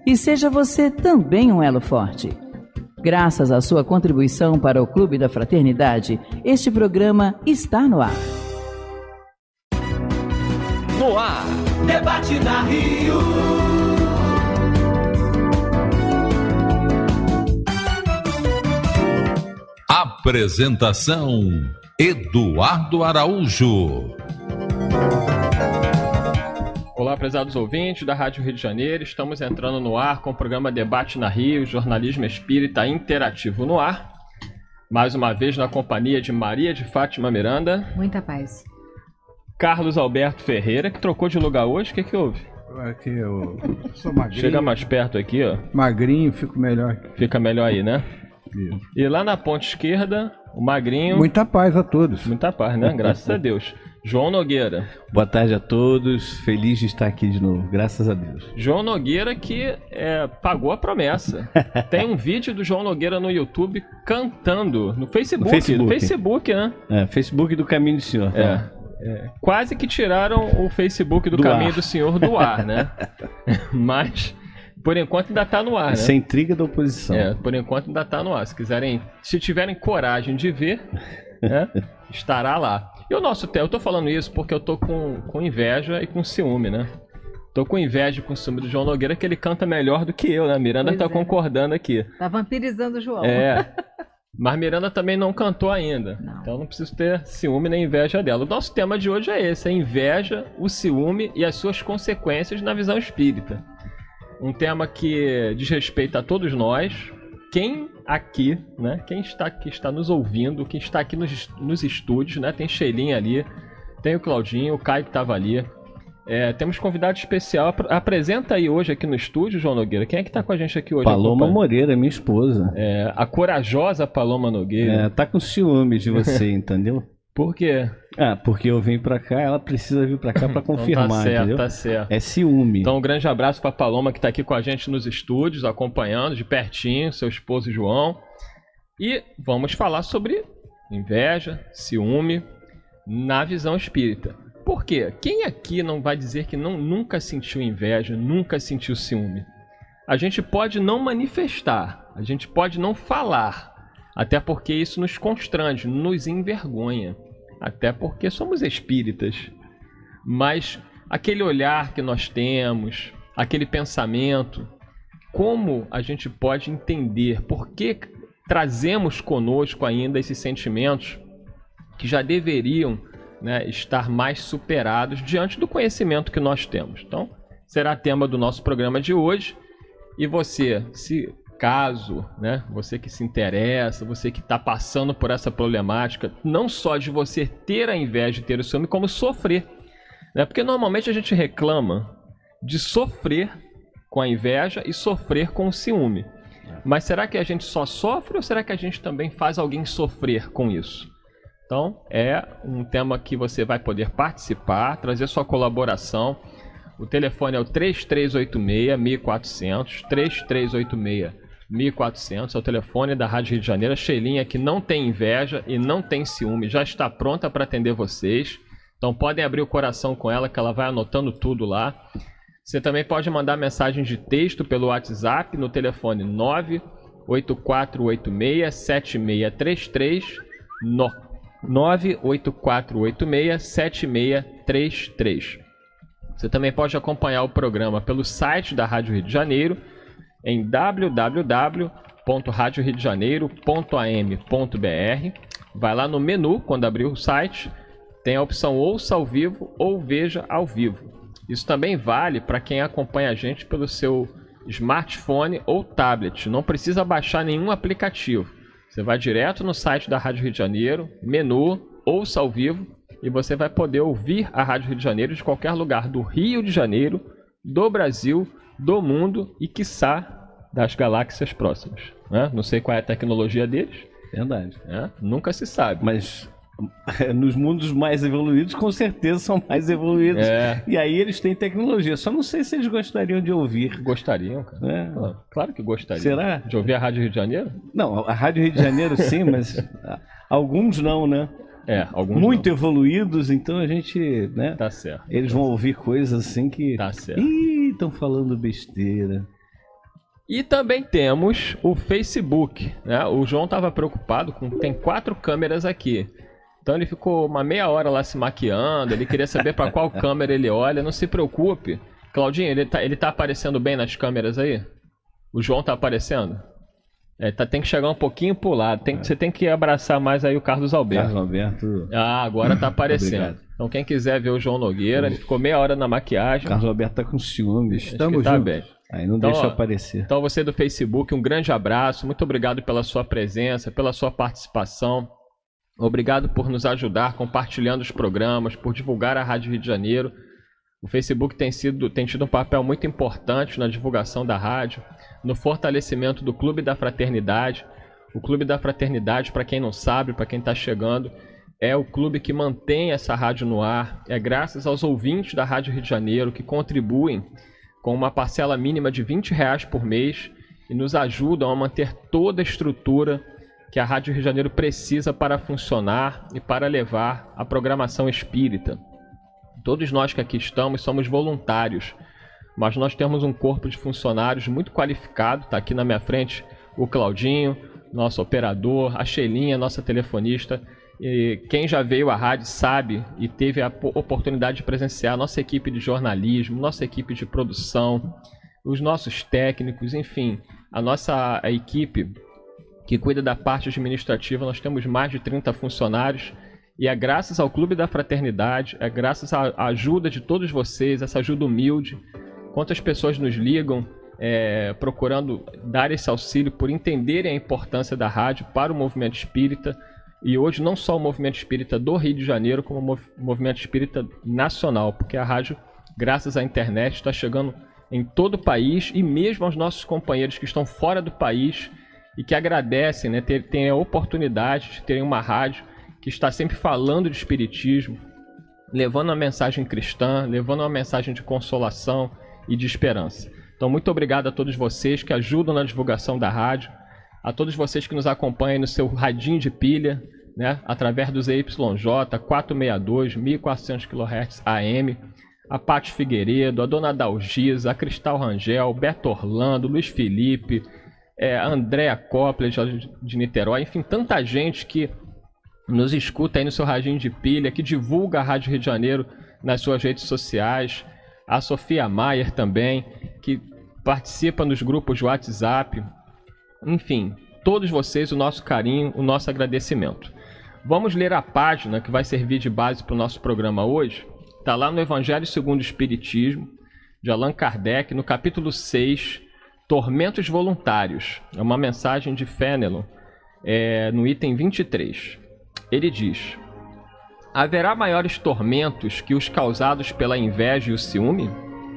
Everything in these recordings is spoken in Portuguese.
E seja você também um elo forte. Graças à sua contribuição para o Clube da Fraternidade, este programa está no ar. No ar, debate na Rio. Apresentação: Eduardo Araújo. Olá, prezados ouvintes da Rádio Rio de Janeiro. Estamos entrando no ar com o programa Debate na Rio, jornalismo espírita interativo no ar. Mais uma vez na companhia de Maria de Fátima Miranda. Muita paz. Carlos Alberto Ferreira, que trocou de lugar hoje. O que houve? Aqui eu sou magrinho. Chega mais perto aqui, ó. Magrinho, fico melhor. Fica melhor aí, né? Isso. E lá na ponta esquerda, o magrinho. Muita paz a todos. Muita paz, né? Graças a Deus. João Nogueira. Boa tarde a todos, feliz de estar aqui de novo, graças a Deus. João Nogueira que pagou a promessa. Tem um vídeo do João Nogueira no YouTube cantando, no Facebook. No Facebook, né? Facebook do Caminho do Senhor. Tá? Quase que tiraram o Facebook do Caminho do Senhor do ar, né? Mas, por enquanto ainda tá no ar, né? Essa é a intriga da oposição. Por enquanto ainda tá no ar. Se tiverem coragem de ver, né, estará lá. E o nosso tema, eu tô falando isso porque eu tô com inveja e com ciúme, né? Tô com inveja e com ciúme do João Nogueira, que ele canta melhor do que eu, né? Miranda tá concordando aqui. Tá vampirizando o João. Mas Miranda também não cantou ainda. Não. Então não preciso ter ciúme nem inveja dela. O nosso tema de hoje é esse, a inveja, o ciúme e as suas consequências na visão espírita. Um tema que diz respeito a todos nós. Quem aqui, né? Quem está aqui, está nos ouvindo, quem está aqui nos estúdios, né? Tem Sheilinha ali, tem o Claudinho, o Caio que estava ali. Temos convidado especial. Apresenta aí hoje aqui no estúdio, João Nogueira. Quem é que está com a gente aqui hoje? Paloma Moreira, minha esposa. A corajosa Paloma Nogueira. Tá com ciúmes de você, entendeu? Por quê? Porque eu vim pra cá, ela precisa vir pra cá pra confirmar, então tá certo, entendeu? Tá certo. É ciúme. Então um grande abraço pra Paloma que tá aqui com a gente nos estúdios, acompanhando de pertinho, seu esposo João. E vamos falar sobre inveja, ciúme na visão espírita. Por quê? Quem aqui não vai dizer que nunca sentiu inveja, nunca sentiu ciúme? A gente pode não manifestar, a gente pode não falar, até porque isso nos constrange, nos envergonha. Até porque somos espíritas. Mas aquele olhar que nós temos, aquele pensamento, como a gente pode entender por que trazemos conosco ainda esses sentimentos que já deveriam, né, estar mais superados diante do conhecimento que nós temos. Então, será tema do nosso programa de hoje. E você, caso, né, você que se interessa, você que está passando por essa problemática, não só de você ter a inveja de ter o ciúme, como sofrer, né? Porque normalmente a gente reclama de sofrer com a inveja e sofrer com o ciúme. Mas será que a gente só sofre ou será que a gente também faz alguém sofrer com isso? Então, é um tema que você vai poder participar, trazer sua colaboração. O telefone é o 3386-1400, 3386-1400, é o telefone da Rádio Rio de Janeiro. A Sheilinha, que não tem inveja e não tem ciúme, já está pronta para atender vocês. Então podem abrir o coração com ela, que ela vai anotando tudo lá. Você também pode mandar mensagem de texto pelo WhatsApp no telefone 98486-7633, 98486-7633. Você também pode acompanhar o programa pelo site da Rádio Rio de Janeiro, em www.radioriodejaneiro.am.br. Vai lá no menu, quando abrir o site, tem a opção ouça ao vivo ou veja ao vivo. Isso também vale para quem acompanha a gente pelo seu smartphone ou tablet. Não precisa baixar nenhum aplicativo. Você vai direto no site da Rádio Rio de Janeiro, menu, ouça ao vivo, e você vai poder ouvir a Rádio Rio de Janeiro de qualquer lugar do Rio de Janeiro, do Brasil, do mundo e, quiçá, das galáxias próximas. Né? Não sei qual é a tecnologia deles. Verdade. Nunca se sabe. Mas nos mundos mais evoluídos, com certeza são mais evoluídos. E aí eles têm tecnologia. Só não sei se eles gostariam de ouvir. Gostariam, cara. Claro que gostariam. Será? De ouvir a Rádio Rio de Janeiro? Não, a Rádio Rio de Janeiro sim, mas alguns não, né? Alguns muito não. Evoluídos, então a gente, né? Tá certo. Eles vão ouvir coisas assim que... Tá certo. Ih, estão falando besteira. E também temos o Facebook, né? O João estava preocupado tem 4 câmeras aqui. Então ele ficou uma meia hora lá se maquiando, ele queria saber para qual câmera ele olha. Não se preocupe. Claudinho, ele tá aparecendo bem nas câmeras aí? O João tá aparecendo? Tem que chegar um pouquinho pro lado. Você tem que abraçar mais aí o Carlos Alberto. Carlos Alberto. Agora tá aparecendo. Obrigado. Então quem quiser ver o João Nogueira, ele ficou meia hora na maquiagem. Carlos Alberto tá com ciúmes. Estamos tá juntos. Bem. Aí não deixa aparecer. Então você do Facebook, um grande abraço. Muito obrigado pela sua presença, pela sua participação. Obrigado por nos ajudar compartilhando os programas, por divulgar a Rádio Rio de Janeiro. O Facebook tem tido um papel muito importante na divulgação da rádio, no fortalecimento do Clube da Fraternidade. O Clube da Fraternidade, para quem não sabe, para quem está chegando, é o clube que mantém essa rádio no ar. É graças aos ouvintes da Rádio Rio de Janeiro que contribuem com uma parcela mínima de R$20 por mês e nos ajudam a manter toda a estrutura que a Rádio Rio de Janeiro precisa para funcionar e para levar a programação espírita. Todos nós que aqui estamos somos voluntários, mas nós temos um corpo de funcionários muito qualificado. Está aqui na minha frente o Claudinho, nosso operador, a Sheilinha, nossa telefonista. E quem já veio à rádio sabe e teve a oportunidade de presenciar a nossa equipe de jornalismo, nossa equipe de produção, os nossos técnicos, enfim, a equipe que cuida da parte administrativa. Nós temos mais de 30 funcionários e é graças ao Clube da Fraternidade, é graças à ajuda de todos vocês, essa ajuda humilde. Quantas pessoas nos ligam procurando dar esse auxílio por entenderem a importância da rádio para o movimento espírita. E hoje não só o movimento espírita do Rio de Janeiro, como o movimento espírita nacional, porque a rádio, graças à internet, está chegando em todo o país e mesmo aos nossos companheiros que estão fora do país e que agradecem, né, terem a oportunidade de terem uma rádio que está sempre falando de espiritismo, levando uma mensagem cristã, levando uma mensagem de consolação e de esperança. Então, muito obrigado a todos vocês que ajudam na divulgação da rádio, a todos vocês que nos acompanham no seu radinho de pilha, né, através do ZYJ 462, 1400 kHz AM, a Paty Figueiredo, a Dona Dalgisa, a Cristal Rangel, Beto Orlando, Luiz Felipe, a Andréa Coppler de Niterói, enfim, tanta gente que nos escuta aí no seu radinho de pilha, que divulga a Rádio Rio de Janeiro nas suas redes sociais, a Sofia Maier também, que participa nos grupos de WhatsApp, enfim, todos vocês, o nosso carinho, o nosso agradecimento. Vamos ler a página que vai servir de base para o nosso programa hoje. Está lá no Evangelho segundo o Espiritismo, de Allan Kardec, no capítulo 6, Tormentos Voluntários. É uma mensagem de Fénelon, no item 23. Ele diz: haverá maiores tormentos que os causados pela inveja e o ciúme?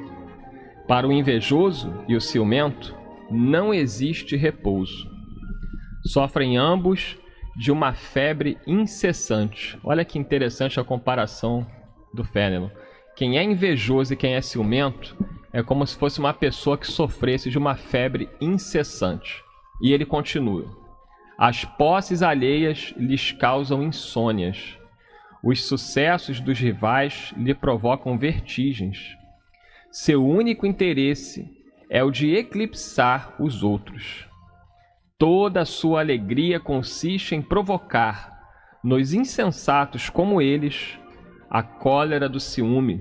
Para o invejoso e o ciumento, não existe repouso. Sofrem ambos de uma febre incessante. Olha que interessante a comparação do Fénelon. Quem é invejoso e quem é ciumento é como se fosse uma pessoa que sofresse de uma febre incessante. E ele continua: as posses alheias lhes causam insônias. Os sucessos dos rivais lhe provocam vertigens. Seu único interesse é o de eclipsar os outros. Toda a sua alegria consiste em provocar, nos insensatos como eles, a cólera do ciúme.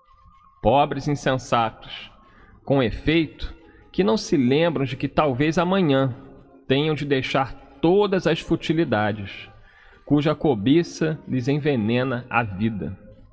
Pobres insensatos, com efeito, que não se lembram de que talvez amanhã tenham de deixar todas as futilidades, cuja cobiça lhes envenena a vida.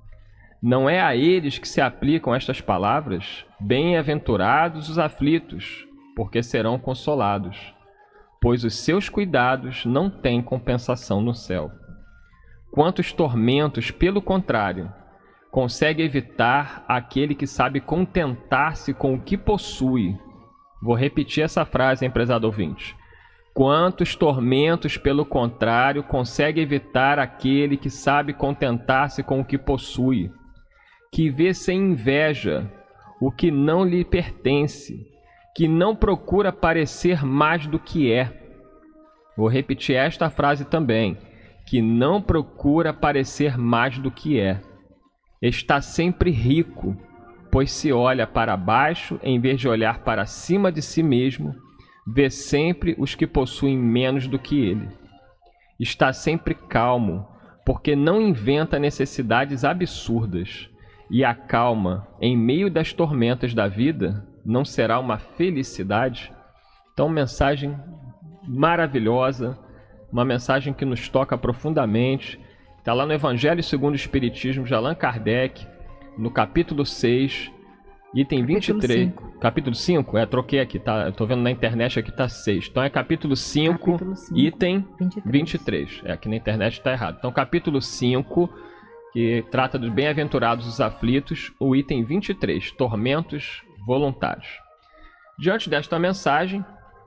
Não é a eles que se aplicam estas palavras? Bem-aventurados os aflitos, porque serão consolados, pois os seus cuidados não têm compensação no céu. Quantos tormentos, pelo contrário, consegue evitar aquele que sabe contentar-se com o que possui? Vou repetir essa frase, hein, prezado ouvinte. Quantos tormentos, pelo contrário, consegue evitar aquele que sabe contentar-se com o que possui, que vê sem inveja o que não lhe pertence, que não procura parecer mais do que é. Vou repetir esta frase também, que não procura parecer mais do que é. Está sempre rico, pois se olha para baixo em vez de olhar para cima de si mesmo, Vê sempre os que possuem menos do que ele. Está sempre calmo, porque não inventa necessidades absurdas. E a calma, em meio das tormentas da vida, não será uma felicidade? Então, mensagem maravilhosa, uma mensagem que nos toca profundamente. Está lá no Evangelho segundo o Espiritismo de Allan Kardec, no capítulo 6, item 23. Capítulo 5? Troquei aqui, tá? Eu tô vendo na internet aqui tá 6. Então é capítulo 5, item 23. Aqui na internet tá errado. Então capítulo 5, que trata dos bem-aventurados os aflitos, o item 23, tormentos voluntários. Diante desta mensagem,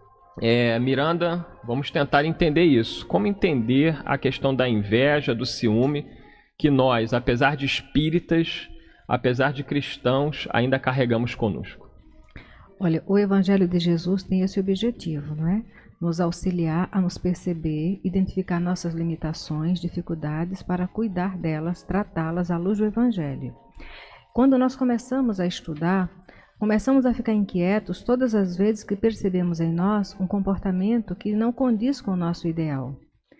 Miranda, vamos tentar entender isso. Como entender a questão da inveja, do ciúme, que nós, apesar de espíritas, apesar de cristãos, ainda carregamos conosco? Olha, o Evangelho de Jesus tem esse objetivo, não é? Nos auxiliar a nos perceber, identificar nossas limitações, dificuldades, para cuidar delas, tratá-las à luz do Evangelho. Quando nós começamos a estudar, começamos a ficar inquietos todas as vezes que percebemos em nós um comportamento que não condiz com o nosso ideal.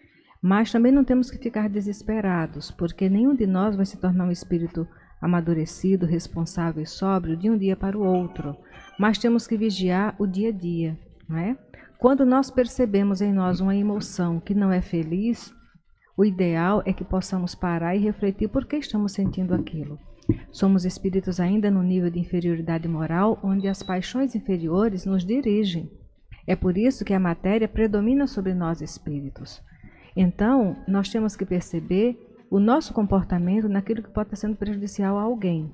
Mas também não temos que ficar desesperados, porque nenhum de nós vai se tornar um espírito amadurecido, responsável e sóbrio de um dia para o outro. Mas temos que vigiar o dia a dia, não é? Quando nós percebemos em nós uma emoção que não é feliz, o ideal é que possamos parar e refletir por que estamos sentindo aquilo. Somos espíritos ainda no nível de inferioridade moral, onde as paixões inferiores nos dirigem. É por isso que a matéria predomina sobre nós espíritos. Então, nós temos que perceber o nosso comportamento naquilo que pode estar sendo prejudicial a alguém.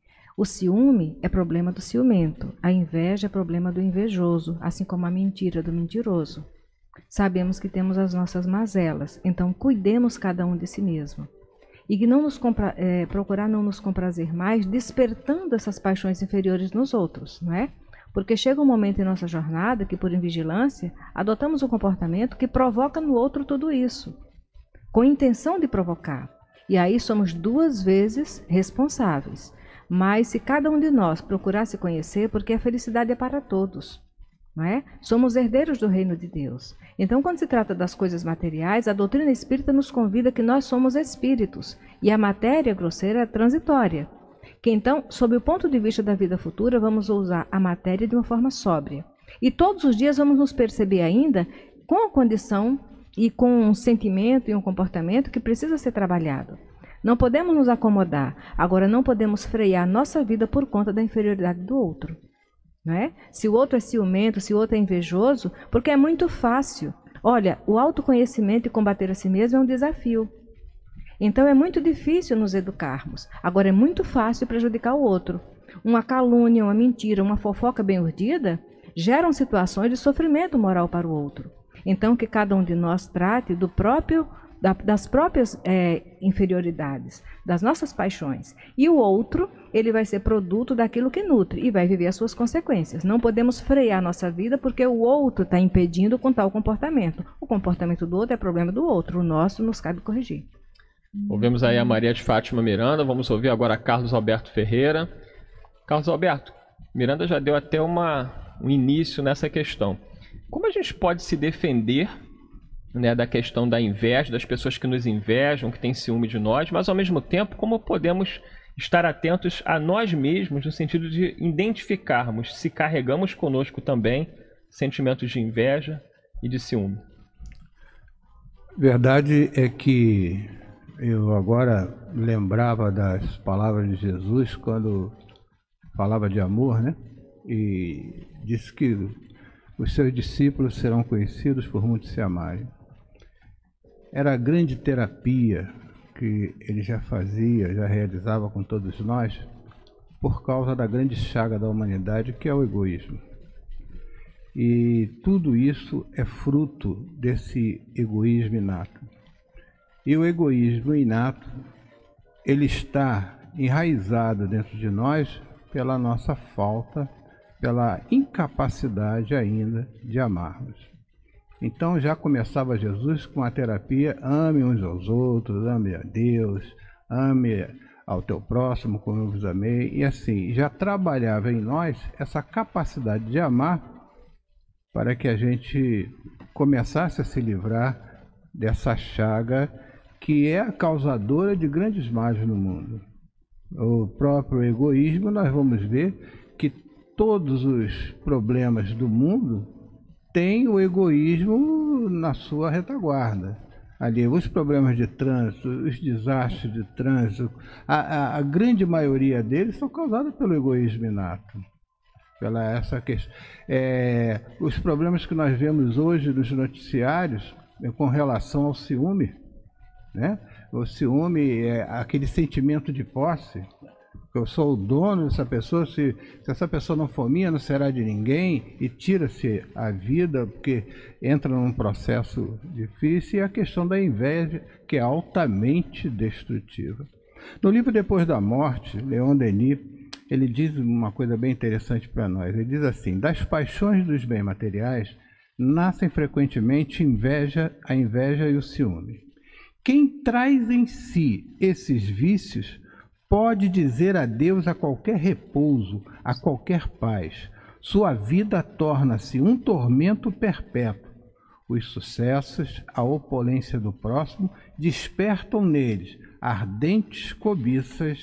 O ciúme é problema do ciumento, a inveja é problema do invejoso, assim como a mentira do mentiroso. Sabemos que temos as nossas mazelas, então cuidemos cada um de si mesmo. E que procurar não nos comprazer mais, despertando essas paixões inferiores nos outros, não é? Porque chega um momento em nossa jornada que, por invigilância, adotamos um comportamento que provoca no outro tudo isso, com intenção de provocar. E aí somos duas vezes responsáveis. Mas se cada um de nós procurar se conhecer, porque a felicidade é para todos, não é? Somos herdeiros do reino de Deus. Então, quando se trata das coisas materiais, a doutrina espírita nos convida que nós somos espíritos e a matéria grosseira é transitória. Que então, sob o ponto de vista da vida futura, vamos usar a matéria de uma forma sóbria. E todos os dias vamos nos perceber ainda com a condição e com um sentimento e um comportamento que precisa ser trabalhado. Não podemos nos acomodar, agora não podemos frear nossa vida por conta da inferioridade do outro. Não é? Se o outro é ciumento, se o outro é invejoso, porque é muito fácil. Olha, o autoconhecimento e combater a si mesmo é um desafio. Então é muito difícil nos educarmos. Agora é muito fácil prejudicar o outro. Uma calúnia, uma mentira, uma fofoca bem urdida geram situações de sofrimento moral para o outro. Então que cada um de nós trate das próprias inferioridades, das nossas paixões. E o outro, ele vai ser produto daquilo que nutre e vai viver as suas consequências. Não podemos frear a nossa vida porque o outro está impedindo com tal comportamento. O comportamento do outro é problema do outro, o nosso nos cabe corrigir. Ouvimos aí a Maria de Fátima Miranda, vamos ouvir agora Carlos Alberto Ferreira. Carlos Alberto, Miranda já deu até um início nessa questão. Como a gente pode se defender, né, da questão da inveja, das pessoas que nos invejam, que têm ciúme de nós, mas ao mesmo tempo, como podemos estar atentos a nós mesmos, no sentido de identificarmos se carregamos conosco também sentimentos de inveja e de ciúme? Verdade é que eu agora lembrava das palavras de Jesus quando falava de amor, né? E disse que os seus discípulos serão conhecidos por muitos se amarem. Era a grande terapia que ele já fazia, já realizava com todos nós, por causa da grande chaga da humanidade, que é o egoísmo. E tudo isso é fruto desse egoísmo inato. E o egoísmo inato, ele está enraizado dentro de nós pela nossa falta, pela incapacidade ainda de amarmos. Então já começava Jesus com a terapia: ame uns aos outros, ame a Deus, ame ao teu próximo como eu vos amei. E assim, já trabalhava em nós essa capacidade de amar para que a gente começasse a se livrar dessa chaga que é a causadora de grandes males no mundo. O próprio egoísmo, nós vamos ver que todos os problemas do mundo têm o egoísmo na sua retaguarda. Ali, os problemas de trânsito, os desastres de trânsito, a grande maioria deles são causados pelo egoísmo inato. Pela essa questão. Os problemas que nós vemos hoje nos noticiários com relação ao ciúme, né? O ciúme é aquele sentimento de posse. Eu sou o dono dessa pessoa, se essa pessoa não for minha, não será de ninguém, e tira-se a vida, porque entra num processo difícil, e a questão da inveja, que é altamente destrutiva. No livro Depois da Morte, Leon Denis, ele diz uma coisa bem interessante para nós. Ele diz assim: das paixões dos bens materiais, nascem frequentemente a inveja e o ciúme. Quem traz em si esses vícios pode dizer adeus a qualquer repouso, a qualquer paz. Sua vida torna-se um tormento perpétuo. Os sucessos, a opulência do próximo, despertam neles ardentes cobiças,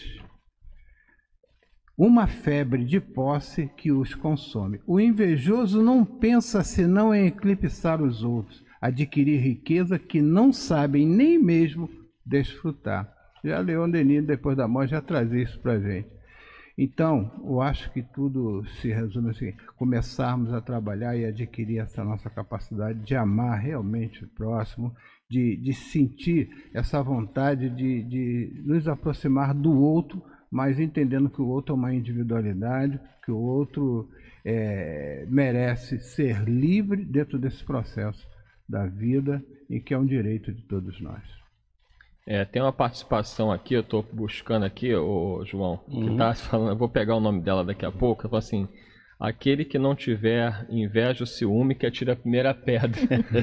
uma febre de posse que os consome. O invejoso não pensa senão em eclipsar os outros, adquirir riqueza que não sabem nem mesmo desfrutar. Já Leon Denis, Depois da Morte, já trazia isso para a gente. Então, eu acho que tudo se resume assim: começarmos a trabalhar e adquirir essa nossa capacidade de amar realmente o próximo, de sentir essa vontade de nos aproximar do outro, mas entendendo que o outro é uma individualidade, que o outro merece ser livre dentro desse processo da vida e que é um direito de todos nós. Tem uma participação aqui, eu estou buscando aqui, João, que tá falando, eu vou pegar o nome dela daqui a pouco, ela fala assim: aquele que não tiver inveja ou ciúme que atira a primeira pedra.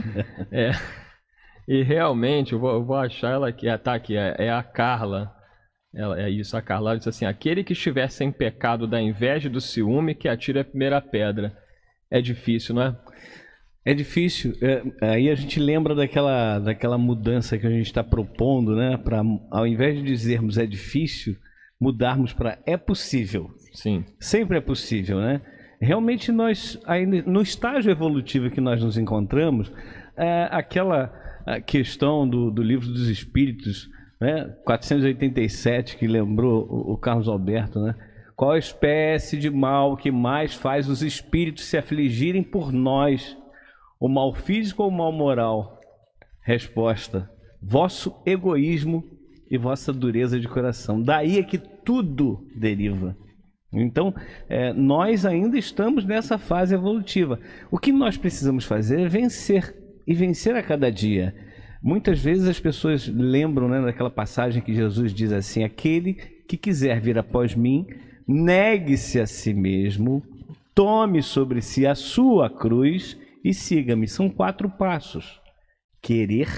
E realmente, eu vou achar ela aqui, tá aqui, é a Carla, a Carla ela diz assim: aquele que estiver sem pecado da inveja e do ciúme que atira a primeira pedra. É difícil, não é? É difícil. Aí a gente lembra daquela mudança que a gente está propondo, né? Para, ao invés de dizermos é difícil, mudarmos para é possível. Sim. Sempre é possível, né? Realmente nós, ainda no estágio evolutivo que nós nos encontramos, aquela questão do Livro dos Espíritos, né? 487, que lembrou o Carlos Alberto, né? Qual a espécie de mal que mais faz os espíritos se afligirem por nós? O mal físico ou o mal moral? Resposta: vosso egoísmo e vossa dureza de coração. Daí é que tudo deriva. Então, nós ainda estamos nessa fase evolutiva. O que nós precisamos fazer é vencer, e vencer a cada dia. Muitas vezes as pessoas lembram, né, daquela passagem que Jesus diz assim: aquele que quiser vir após mim, negue-se a si mesmo, tome sobre si a sua cruz e siga-me. São 4 passos: querer,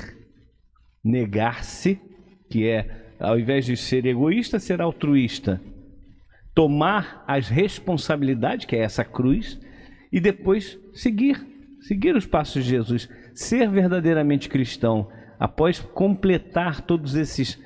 negar-se, que é, ao invés de ser egoísta, ser altruísta, tomar as responsabilidades, que é essa cruz, e depois seguir os passos de Jesus, ser verdadeiramente cristão. Após completar todos esses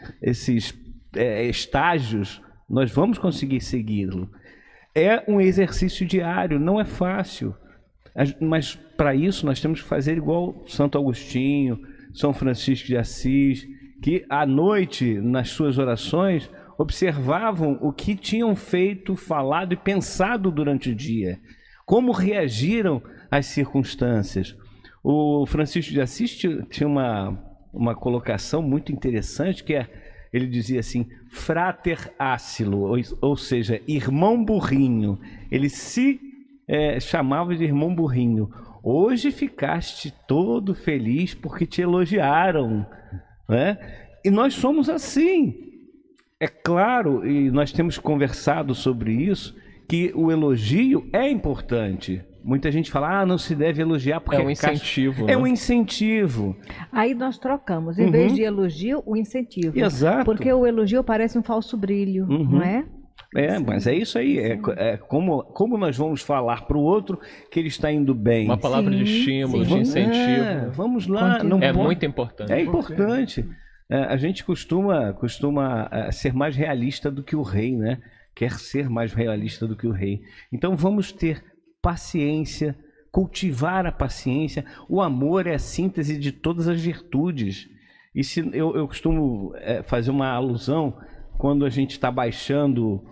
estágios, nós vamos conseguir segui-lo. É um exercício diário, não é fácil. Mas para isso nós temos que fazer igual Santo Agostinho, São Francisco de Assis, que à noite, nas suas orações, observavam o que tinham feito, falado e pensado durante o dia, como reagiram às circunstâncias. O Francisco de Assis tinha uma colocação muito interessante, que ele dizia assim: frater acilo, ou seja, irmão burrinho. Ele se chamava de irmão burrinho. Hoje ficaste todo feliz porque te elogiaram, né? E nós somos assim. É claro, e nós temos conversado sobre isso, que o elogio é importante. Muita gente fala: não se deve elogiar porque é um incentivo. É um incentivo. Aí nós trocamos, em vez de elogio, o incentivo. Exato. Porque o elogio parece um falso brilho, não é? Mas é isso aí. Como nós vamos falar para o outro que ele está indo bem. Uma palavra de estímulo, de incentivo. Vamos lá. Muito importante. É importante. A gente costuma ser mais realista do que o rei, né? Quer ser mais realista do que o rei. Então vamos ter paciência, cultivar a paciência. O amor é a síntese de todas as virtudes. E se eu costumo fazer uma alusão quando a gente está baixando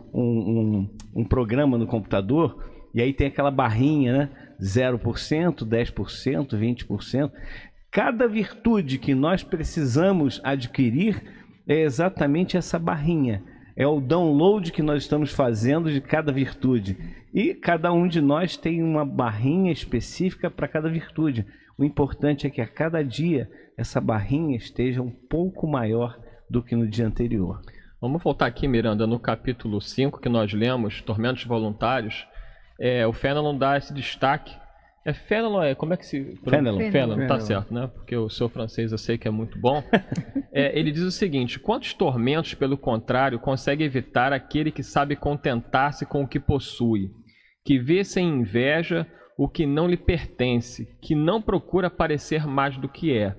um programa no computador, e aí tem aquela barrinha, né? 0%, 10%, 20%. Cada virtude que nós precisamos adquirir é exatamente essa barrinha. É o download que nós estamos fazendo de cada virtude. E cada um de nós tem uma barrinha específica para cada virtude. O importante é que a cada dia essa barrinha esteja um pouco maior do que no dia anterior. Vamos voltar aqui, Miranda, no capítulo 5 que nós lemos, Tormentos Voluntários. O Fénelon dá esse destaque. Fénelon, como é que se... Fénelon, tá certo, né? Porque o seu francês eu sei que é muito bom. Ele diz o seguinte: quantos tormentos, pelo contrário, consegue evitar aquele que sabe contentar-se com o que possui, que vê sem inveja o que não lhe pertence, que não procura parecer mais do que é.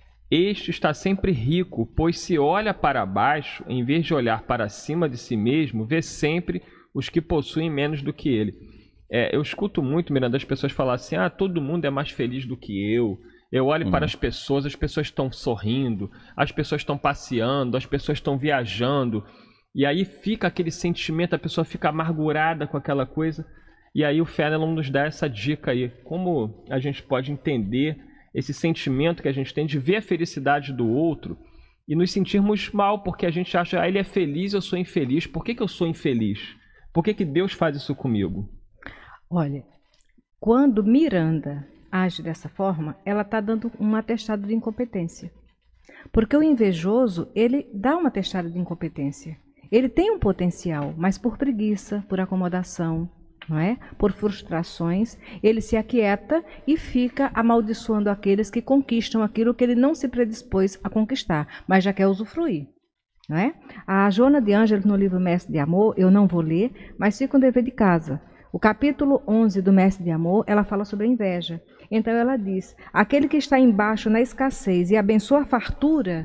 Este está sempre rico, pois se olha para baixo, em vez de olhar para cima de si mesmo, vê sempre os que possuem menos do que ele. Eu escuto muito, Miranda, as pessoas falar assim: todo mundo é mais feliz do que eu. Eu olho para as pessoas estão sorrindo, as pessoas estão passeando, as pessoas estão viajando. E aí fica aquele sentimento, a pessoa fica amargurada com aquela coisa. E aí o Fénelon nos dá essa dica aí. Como a gente pode entender esse sentimento que a gente tem de ver a felicidade do outro e nos sentirmos mal, porque a gente acha: ele é feliz, eu sou infeliz. Por que eu sou infeliz? Por que Deus faz isso comigo? Olha, quando Miranda age dessa forma, ela está dando um atestado de incompetência. Porque o invejoso, ele dá uma atestado de incompetência. Ele tem um potencial, mas por preguiça, por acomodação, não é? Por frustrações, ele se aquieta e fica amaldiçoando aqueles que conquistam aquilo que ele não se predispôs a conquistar, mas já quer usufruir. Não é? A Joana de Ângeles, no livro Mestre de Amor, eu não vou ler, mas fica um dever de casa. O capítulo 11 do Mestre de Amor, ela fala sobre a inveja. Então ela diz: aquele que está embaixo na escassez e abençoa a fartura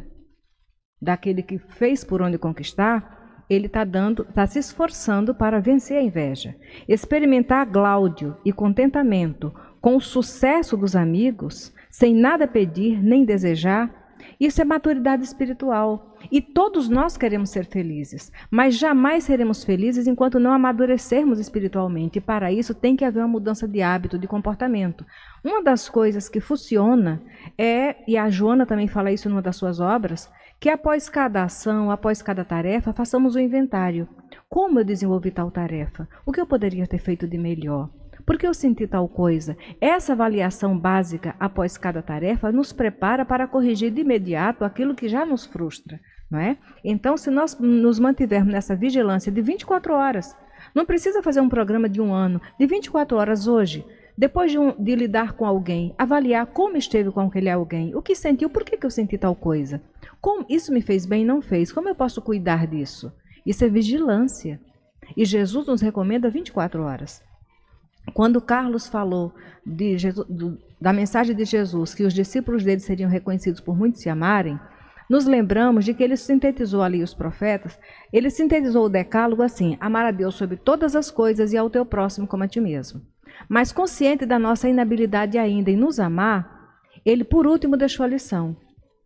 daquele que fez por onde conquistar, ele está se esforçando para vencer a inveja. Experimentar gláudio e contentamento com o sucesso dos amigos, sem nada pedir nem desejar, isso é maturidade espiritual. E todos nós queremos ser felizes, mas jamais seremos felizes enquanto não amadurecermos espiritualmente. E para isso tem que haver uma mudança de hábito, de comportamento. Uma das coisas que funciona e a Joana também fala isso numa das suas obras, que após cada ação, após cada tarefa, façamos um inventário. Como eu desenvolvi tal tarefa? O que eu poderia ter feito de melhor? Por que eu senti tal coisa? Essa avaliação básica após cada tarefa nos prepara para corrigir de imediato aquilo que já nos frustra, não é? Então, se nós nos mantivermos nessa vigilância de 24 horas, não precisa fazer um programa de 1 ano, de 24 horas hoje, depois de lidar com alguém, avaliar como esteve com aquele alguém, o que sentiu, por que eu senti tal coisa, como isso me fez bem, não fez, como eu posso cuidar disso? Isso é vigilância. E Jesus nos recomenda 24 horas. Quando Carlos falou da mensagem de Jesus, que os discípulos dele seriam reconhecidos por muitos se amarem, nos lembramos de que ele sintetizou ali os profetas, ele sintetizou o decálogo assim: amar a Deus sobre todas as coisas e ao teu próximo como a ti mesmo. Mas consciente da nossa inabilidade ainda em nos amar, ele por último deixou a lição: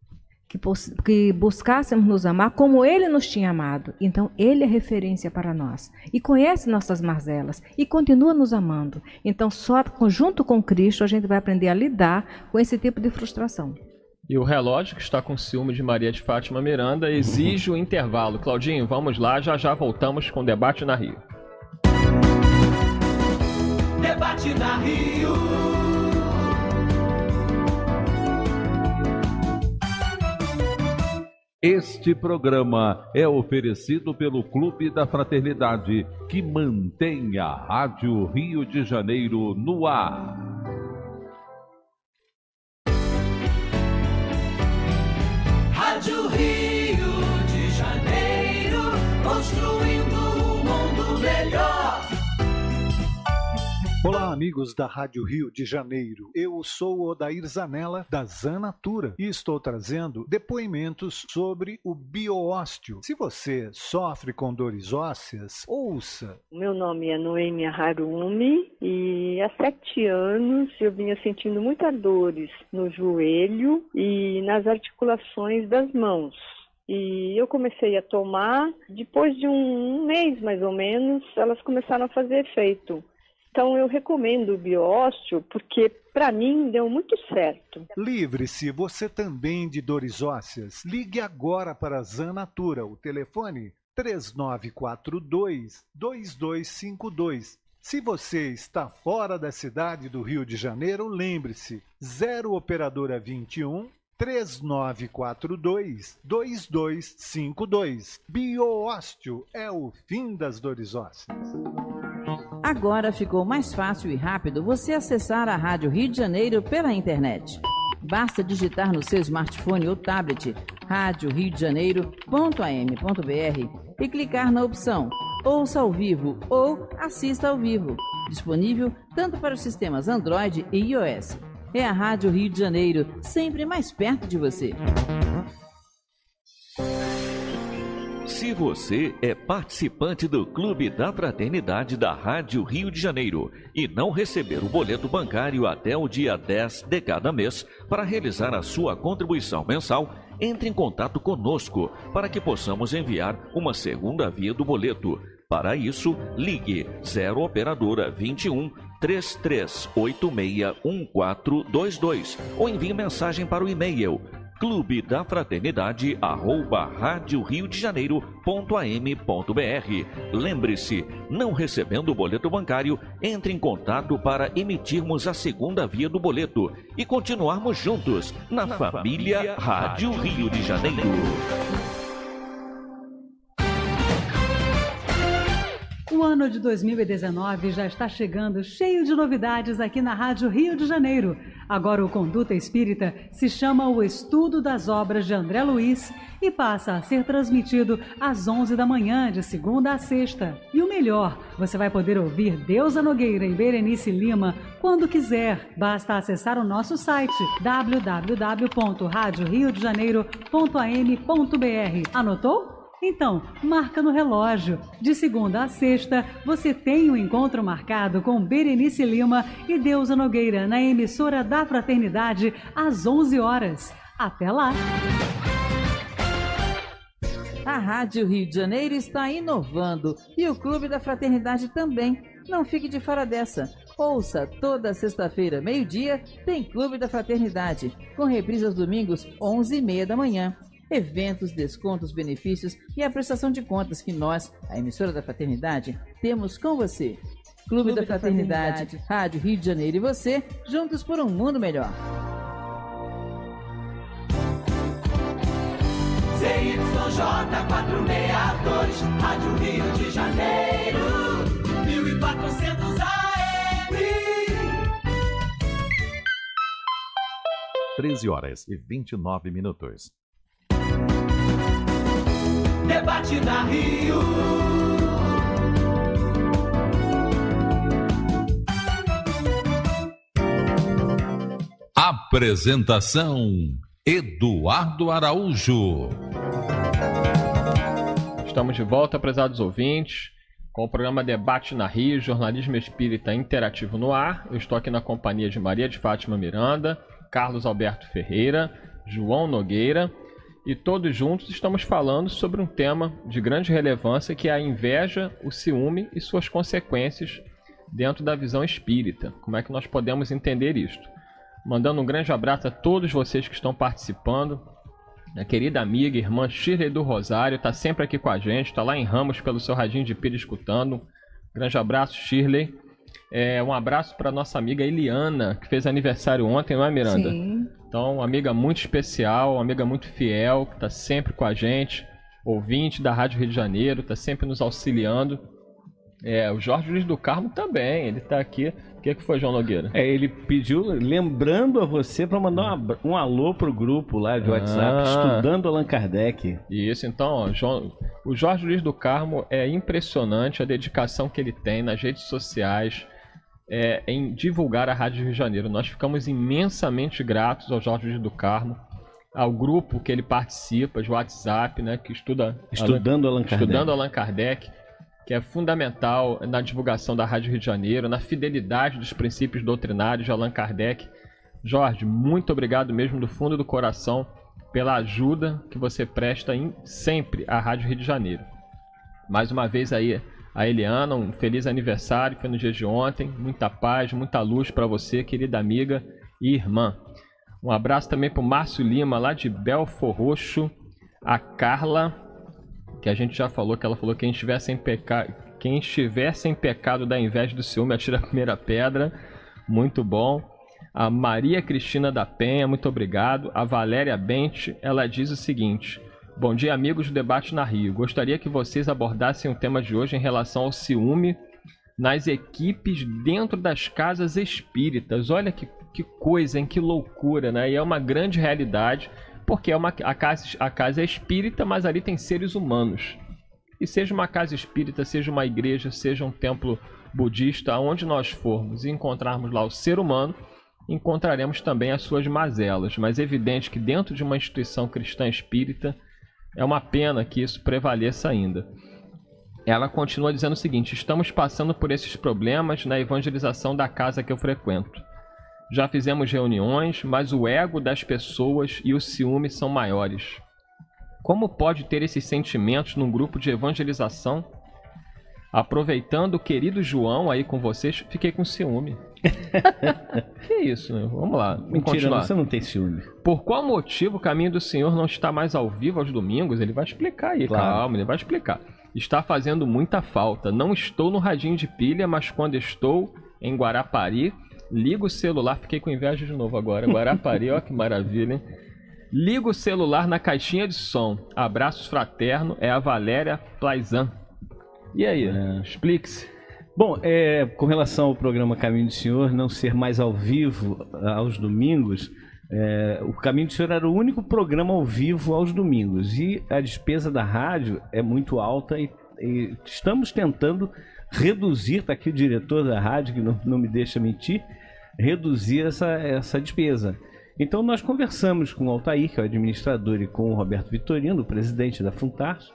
que buscássemos nos amar como ele nos tinha amado. Então ele é referência para nós e conhece nossas mazelas e continua nos amando. Então só junto com Cristo a gente vai aprender a lidar com esse tipo de frustração. E o relógio, que está com ciúme de Maria de Fátima Miranda, exige o intervalo. Claudinho, vamos lá, já voltamos com o Debate na Rio. Debate na Rio. Este programa é oferecido pelo Clube da Fraternidade, que mantém a Rádio Rio de Janeiro no ar. Rádio Rio de Janeiro, construindo o mundo Olá, amigos da Rádio Rio de Janeiro. Eu sou o Odair Zanella, da Zanatura, e estou trazendo depoimentos sobre o bioósteo. Se você sofre com dores ósseas, ouça. Meu nome é Noêmia Harumi e há 7 anos eu vinha sentindo muitas dores no joelho e nas articulações das mãos. E eu comecei a tomar, depois de um mês mais ou menos, elas começaram a fazer efeito. Então eu recomendo o bioósteo porque para mim deu muito certo. Livre-se você também de dores ósseas. Ligue agora para a Zanatura. O telefone 3942-2252. Se você está fora da cidade do Rio de Janeiro, lembre-se, 0 operadora 21 3942-2252. Bioósteo é o fim das dores ósseas. Agora ficou mais fácil e rápido você acessar a Rádio Rio de Janeiro pela internet. Basta digitar no seu smartphone ou tablet radioriodejaneiro.am.br e clicar na opção Ouça ao vivo ou Assista ao vivo, disponível tanto para os sistemas Android e iOS. É a Rádio Rio de Janeiro, sempre mais perto de você. Se você é participante do Clube da Fraternidade da Rádio Rio de Janeiro e não receber o boleto bancário até o dia 10 de cada mês para realizar a sua contribuição mensal, entre em contato conosco para que possamos enviar uma segunda via do boleto. Para isso, ligue 0 operadora 21 33861422 ou envie mensagem para o e-mail clubedafraternidade@radioriodejaneiro.am.br. Lembre-se, não recebendo o boleto bancário, entre em contato para emitirmos a segunda via do boleto e continuarmos juntos na família Rádio Rio de Janeiro. O ano de 2019 já está chegando cheio de novidades aqui na Rádio Rio de Janeiro. Agora o Conduta Espírita se chama O Estudo das Obras de André Luiz e passa a ser transmitido às 11 da manhã, de segunda a sexta. E o melhor, você vai poder ouvir Deusa Nogueira e Berenice Lima quando quiser. Basta acessar o nosso site www.radioriodejaneiro.am.br. Anotou? Então, marca no relógio. De segunda a sexta, você tem um encontro marcado com Berenice Lima e Deusa Nogueira na emissora da Fraternidade às 11 horas. Até lá! A Rádio Rio de Janeiro está inovando e o Clube da Fraternidade também. Não fique de fora dessa. Ouça, toda sexta-feira, meio-dia, tem Clube da Fraternidade, com reprise aos domingos, 11h30 da manhã. Eventos, descontos, benefícios e a prestação de contas que nós, a emissora da Fraternidade, temos com você. Clube da Fraternidade, Rádio Rio de Janeiro e você, juntos por um mundo melhor. ZYJ 462, Rádio Rio de Janeiro, 1400 AM. 13h29. Debate na Rio. Apresentação: Eduardo Araújo. Estamos de volta, prezados ouvintes, com o programa Debate na Rio, jornalismo espírita interativo no ar. Eu estou aqui na companhia de Maria de Fátima Miranda, Carlos Alberto Ferreira, João Nogueira, e todos juntos estamos falando sobre um tema de grande relevância, que é a inveja, o ciúme e suas consequências dentro da visão espírita. Como é que nós podemos entender isto? Mandando um grande abraço a todos vocês que estão participando. A querida amiga, irmã Shirley do Rosário, está sempre aqui com a gente, está lá em Ramos pelo seu radinho de pilha escutando. Grande abraço, Shirley. Um abraço para nossa amiga Eliana, que fez aniversário ontem, não é, Miranda? Sim. Então, uma amiga muito especial, uma amiga muito fiel, que está sempre com a gente, ouvinte da Rádio Rio de Janeiro, está sempre nos auxiliando. O Jorge Luiz do Carmo também, ele está aqui. O que foi, João Nogueira? Ele pediu, lembrando a você, para mandar um alô pro grupo lá de WhatsApp, estudando Allan Kardec. Isso, então, o Jorge Luiz do Carmo, é impressionante a dedicação que ele tem nas redes sociais. em divulgar a Rádio Rio de Janeiro. Nós ficamos imensamente gratos ao Jorge do Carmo, ao grupo que ele participa, de WhatsApp, né, que Estudando Allan Kardec, que é fundamental na divulgação da Rádio Rio de Janeiro, na fidelidade dos princípios doutrinários de Allan Kardec. Jorge, muito obrigado mesmo do fundo do coração pela ajuda que você presta sempre à Rádio Rio de Janeiro. Mais uma vez aí a Eliana, um feliz aniversário, foi no dia de ontem, muita paz, muita luz para você, querida amiga e irmã. Um abraço também para o Márcio Lima, lá de Belfor Roxo, a Carla, que a gente já falou, que ela falou que quem estiver sem pecado da inveja do ciúme atira a primeira pedra, muito bom. A Maria Cristina da Penha, muito obrigado. A Valéria Bente, ela diz o seguinte: bom dia, amigos do Debate na Rio. Gostaria que vocês abordassem o tema de hoje em relação ao ciúme nas equipes dentro das casas espíritas. Olha que coisa, hein? Que loucura, né? E é uma grande realidade, porque a casa é espírita, mas ali tem seres humanos. E seja uma casa espírita, seja uma igreja, seja um templo budista, aonde nós formos e encontrarmos lá o ser humano, encontraremos também as suas mazelas. Mas é evidente que dentro de uma instituição cristã espírita, é uma pena que isso prevaleça ainda. Ela continua dizendo o seguinte: estamos passando por esses problemas na evangelização da casa que eu frequento. Já fizemos reuniões, mas o ego das pessoas e o ciúme são maiores. Como pode ter esses sentimentos num grupo de evangelização? Aproveitando o querido João aí com vocês, fiquei com ciúme. Que isso, né? Vamos lá. Mentira, continuar. Você não tem ciúme. Por qual motivo o Caminho do Senhor não está mais ao vivo aos domingos? Ele vai explicar aí, claro. Calma, ele vai explicar. Está fazendo muita falta. Não estou no radinho de pilha, mas quando estou em Guarapari, ligo o celular. Fiquei com inveja de novo agora. Guarapari, ó que maravilha, hein? Ligo o celular na caixinha de som. Abraços fraterno, é a Valéria Plaizan. E aí, explique-se. Bom, com relação ao programa Caminho do Senhor não ser mais ao vivo aos domingos, o Caminho do Senhor era o único programa ao vivo aos domingos. E a despesa da rádio é muito alta e estamos tentando reduzir, está aqui o diretor da rádio, que não me deixa mentir, reduzir essa despesa. Então nós conversamos com o Altair, que é o administrador, e com o Roberto Vitorino, o presidente da Funtarso,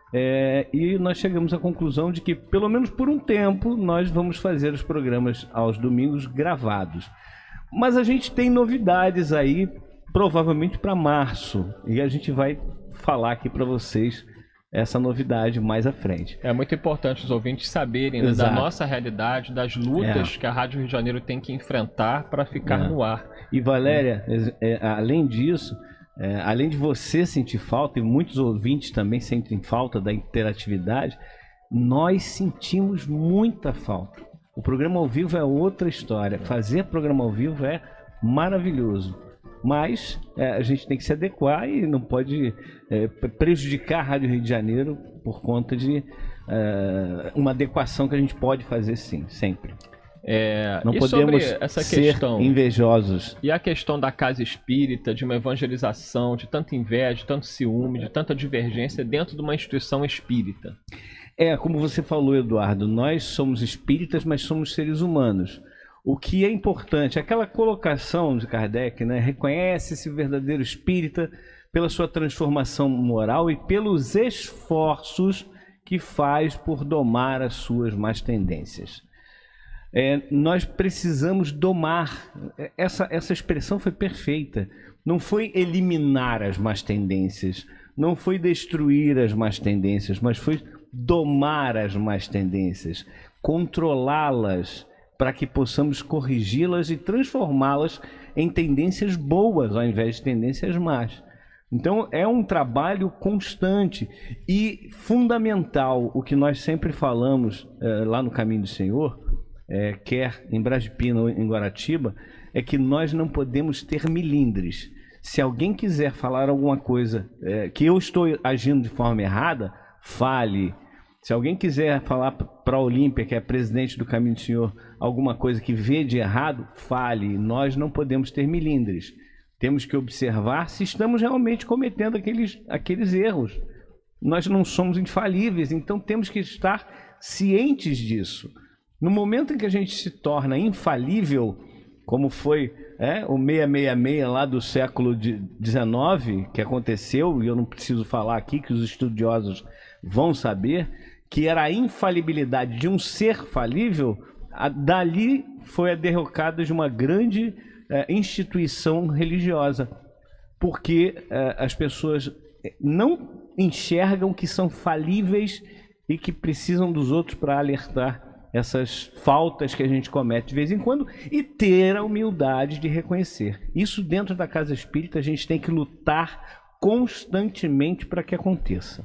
e nós chegamos à conclusão de que, pelo menos por um tempo, nós vamos fazer os programas aos domingos gravados. Mas a gente tem novidades aí, provavelmente para março, e a gente vai falar aqui para vocês essa novidade mais à frente. É muito importante os ouvintes saberem, né, da nossa realidade, das lutas que a Rádio Rio de Janeiro tem que enfrentar para ficar no ar. E Valéria, além disso, além de você sentir falta, e muitos ouvintes também sentem falta da interatividade, nós sentimos muita falta. O programa ao vivo é outra história. Fazer programa ao vivo é maravilhoso. Mas a gente tem que se adequar e não pode prejudicar a Rádio Rio de Janeiro por conta de uma adequação que a gente pode fazer sim, sempre. Não podemos ser invejosos. E a questão da casa espírita, de uma evangelização, de tanta inveja, de tanto ciúme, de tanta divergência dentro de uma instituição espírita? Como você falou, Eduardo, nós somos espíritas, mas somos seres humanos. O que é importante, aquela colocação de Kardec, né? Reconhece esse verdadeiro espírita pela sua transformação moral e pelos esforços que faz por domar as suas más tendências. Nós precisamos domar. Essa expressão foi perfeita. Não foi eliminar as más tendências, não foi destruir as más tendências, mas foi domar as más tendências, controlá-las, para que possamos corrigi-las e transformá-las em tendências boas, ao invés de tendências más. Então, é um trabalho constante e fundamental. O que nós sempre falamos lá no Caminho do Senhor, quer em Brasipina ou em Guaratiba, é que nós não podemos ter milindres. Se alguém quiser falar alguma coisa que eu estou agindo de forma errada, fale. Se alguém quiser falar para a Olímpia, que é a presidente do Caminho do Senhor, alguma coisa que vê de errado, fale. Nós não podemos ter milindres. Temos que observar se estamos realmente cometendo aqueles erros. Nós não somos infalíveis, então temos que estar cientes disso. No momento em que a gente se torna infalível, como foi o 666 lá do século XIX, que aconteceu, e eu não preciso falar aqui, que os estudiosos vão saber, que era a infalibilidade de um ser falível, dali foi a derrocada de uma grande instituição religiosa, porque as pessoas não enxergam que são falíveis e que precisam dos outros para alertar essas faltas que a gente comete de vez em quando e ter a humildade de reconhecer. Isso dentro da casa espírita a gente tem que lutar constantemente para que aconteça.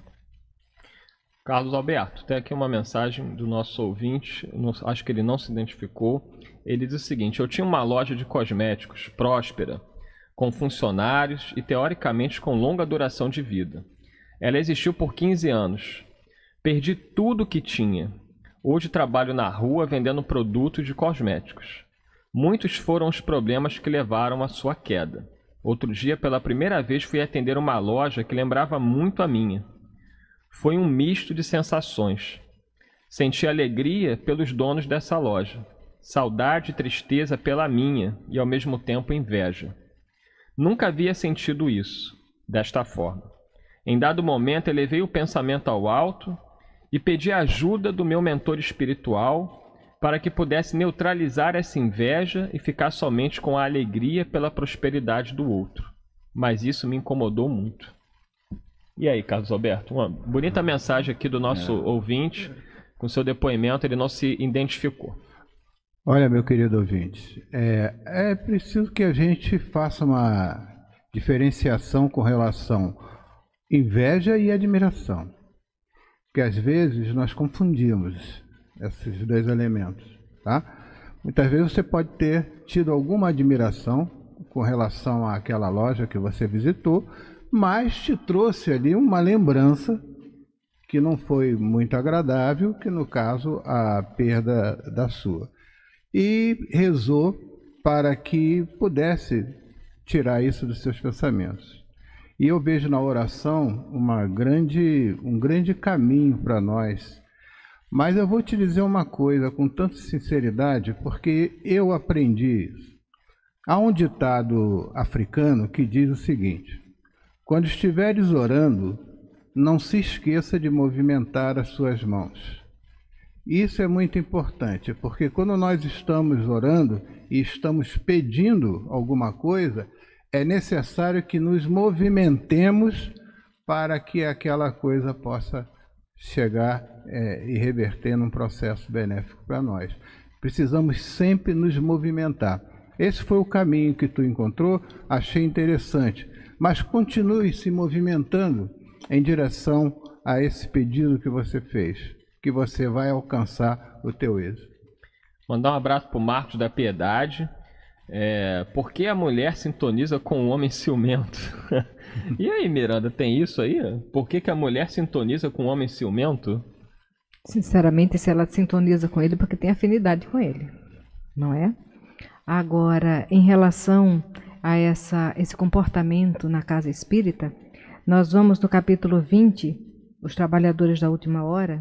Carlos Alberto, tem aqui uma mensagem do nosso ouvinte, acho que ele não se identificou. Ele diz o seguinte: eu tinha uma loja de cosméticos próspera, com funcionários e teoricamente com longa duração de vida. Ela existiu por 15 anos. Perdi tudo o que tinha. Hoje trabalho na rua vendendo produtos de cosméticos. Muitos foram os problemas que levaram à sua queda. Outro dia, pela primeira vez, fui atender uma loja que lembrava muito a minha. Foi um misto de sensações. Senti alegria pelos donos dessa loja, saudade e tristeza pela minha e, ao mesmo tempo, inveja. Nunca havia sentido isso, desta forma. Em dado momento, elevei o pensamento ao alto e pedi ajuda do meu mentor espiritual para que pudesse neutralizar essa inveja e ficar somente com a alegria pela prosperidade do outro. Mas isso me incomodou muito. E aí, Carlos Alberto, uma bonita mensagem aqui do nosso ouvinte. Com seu depoimento, ele não se identificou. Olha, meu querido ouvinte, é preciso que a gente faça uma diferenciação com relação à inveja e admiração. Porque às vezes nós confundimos esses dois elementos, tá? Muitas vezes você pode ter tido alguma admiração com relação àquela loja que você visitou, mas te trouxe ali uma lembrança que não foi muito agradável, que no caso a perda da sua. E rezou para que pudesse tirar isso dos seus pensamentos. E eu vejo na oração um grande caminho para nós. Mas eu vou te dizer uma coisa com tanta sinceridade, porque eu aprendi isso. Há um ditado africano que diz o seguinte: quando estiveres orando, não se esqueça de movimentar as suas mãos. Isso é muito importante, porque quando nós estamos orando e estamos pedindo alguma coisa, é necessário que nos movimentemos para que aquela coisa possa chegar e reverter num processo benéfico para nós. Precisamos sempre nos movimentar. Esse foi o caminho que tu encontrou, achei interessante. Mas continue se movimentando em direção a esse pedido que você fez, que você vai alcançar o teu êxito. Mandar um abraço para o Marcos da Piedade. Por que a mulher sintoniza com o homem ciumento? E aí, Miranda, tem isso aí? Por que a mulher sintoniza com o homem ciumento? Sinceramente, se ela sintoniza com ele, porque tem afinidade com ele, não é? Agora, em relação a esse comportamento na casa espírita, nós vamos no capítulo 20, Os Trabalhadores da Última Hora,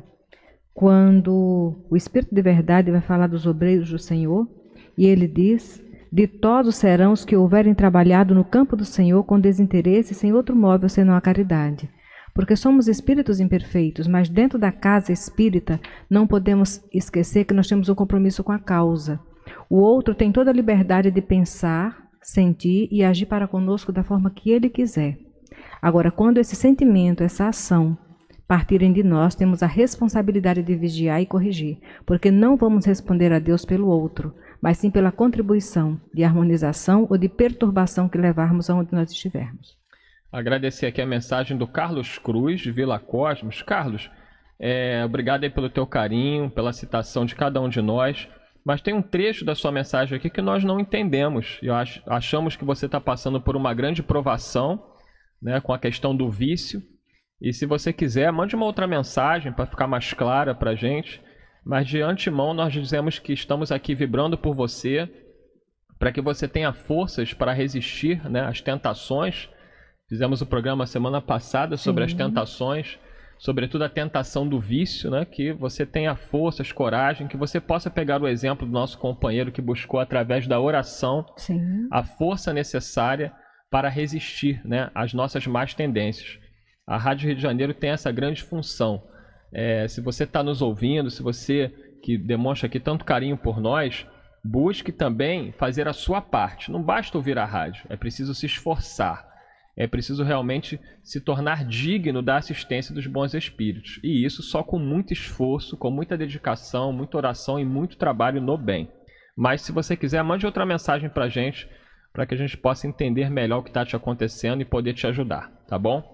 quando o Espírito de Verdade vai falar dos obreiros do Senhor, e ele diz: ditosos serão os que houverem trabalhado no campo do Senhor com desinteresse, sem outro móvel senão a caridade. Porque somos espíritos imperfeitos, mas dentro da casa espírita não podemos esquecer que nós temos um compromisso com a causa. O outro tem toda a liberdade de pensar, sentir e agir para conosco da forma que ele quiser. Agora, quando esse sentimento, essa ação partirem de nós, temos a responsabilidade de vigiar e corrigir, porque não vamos responder a Deus pelo outro, mas sim pela contribuição de harmonização ou de perturbação que levarmos aonde nós estivermos. Agradecer aqui a mensagem do Carlos Cruz, de Vila Cosmos. Carlos, obrigado aí pelo teu carinho, pela citação de cada um de nós. Mas tem um trecho da sua mensagem aqui que nós não entendemos. E achamos que você está passando por uma grande provação, né, com a questão do vício. E se você quiser, mande uma outra mensagem para ficar mais clara para a gente. Mas de antemão nós dizemos que estamos aqui vibrando por você, para que você tenha forças para resistir, né, às tentações. Fizemos o programa semana passada sobre as tentações, sobretudo a tentação do vício, né? Que você tenha forças, coragem, que você possa pegar o exemplo do nosso companheiro que buscou através da oração a força necessária para resistir, né, às nossas más tendências. A Rádio Rio de Janeiro tem essa grande função. Se você está nos ouvindo, se você que demonstra aqui tanto carinho por nós, busque também fazer a sua parte. Não basta ouvir a rádio, é preciso se esforçar. É preciso realmente se tornar digno da assistência dos bons espíritos. E isso só com muito esforço, com muita dedicação, muita oração e muito trabalho no bem. Mas se você quiser, mande outra mensagem para a gente, para que a gente possa entender melhor o que está te acontecendo e poder te ajudar, tá bom?